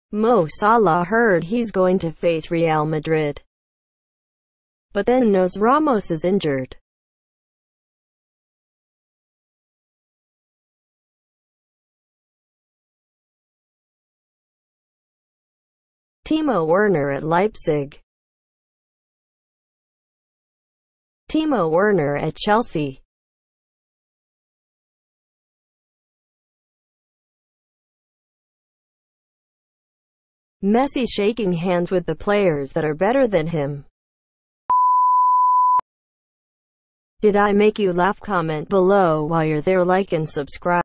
Mo Salah heard he's going to face Real Madrid, but then knows Ramos is injured. Timo Werner at Leipzig. Timo Werner at Chelsea. Messi shaking hands with the players that are better than him. Did I make you laugh? Comment below. While you're there, like and subscribe.